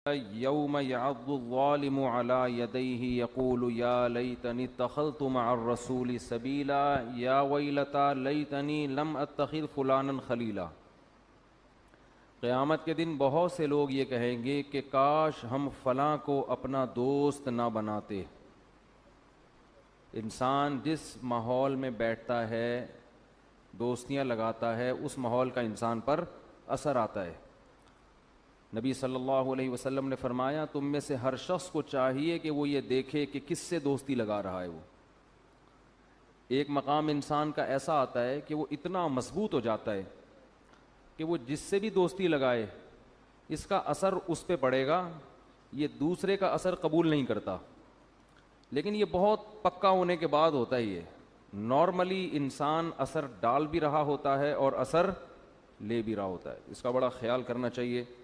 यौम यअद्दुज़्ज़ालिमु अला यदैहि यक़ूलु या लैतनी इत्तख़ज़्तु मअर रसूलि सबीला या वैलता लैतनी लम अत्तख़िज़ फ़ुलानन खलीला। क़यामत के दिन बहुत से लोग ये कहेंगे कि काश हम फ़लाँ को अपना दोस्त ना बनाते। इंसान जिस माहौल में बैठता है, दोस्तियाँ लगाता है, उस माहौल का इंसान पर असर आता है। नबी सल्लल्लाहु अलैहि वसल्लम ने फरमाया, तुम में से हर शख्स को चाहिए कि वो ये देखे कि किससे दोस्ती लगा रहा है। वो एक मकाम इंसान का ऐसा आता है कि वो इतना मजबूत हो जाता है कि वो जिससे भी दोस्ती लगाए इसका असर उस पर पड़ेगा, ये दूसरे का असर कबूल नहीं करता। लेकिन ये बहुत पक्का होने के बाद होता ही है। नॉर्मली इंसान असर डाल भी रहा होता है और असर ले भी रहा होता है। इसका बड़ा ख्याल करना चाहिए।